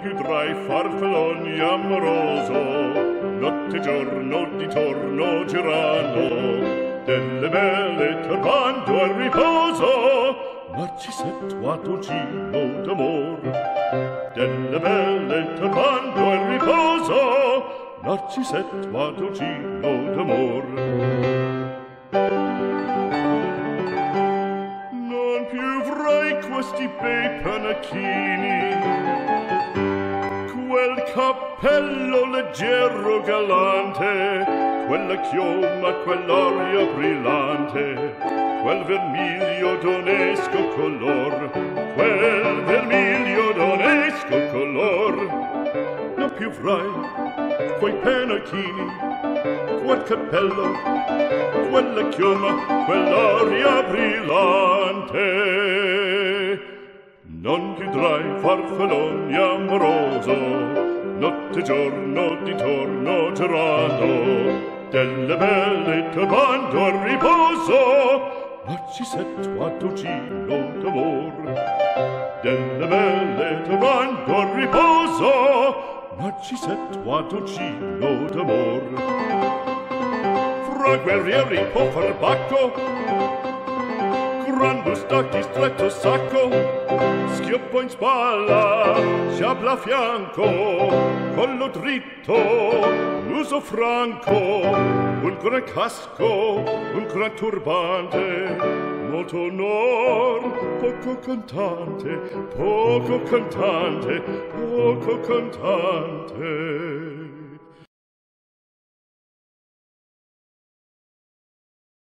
più tra i farfalloni amoroso, notte e giorno di torno girano, delle belle turbando al riposo, Narcisetto Adugino d'amor. Delle belle turbando al riposo, Narcisetto Adugino d'amor. Non più avrai questi bei panacchini, quel cappello leggero galante, quella chioma, quell'aria brillante, quel vermiglio d'onesco color, quel vermiglio d'onesco color. Non più avrai quei pennacchini, quel cappello, quella chioma, quell'aria brillante. Non più tra i farfalloni amoroso, notte e giorno di torno girando, delle belle turbando al riposo, Narcisetto Adugino d'amor. Delle belle turbando al riposo, Narcisetto Adugino d'amor. Fra guerrieri può far bacco, gran bustacchi stretto sacco, schioppo in spalla, sciabla a fianco, collo dritto, muso franco, un gran casco, un gran turbante, molto onor, poco cantante, poco cantante, poco cantante.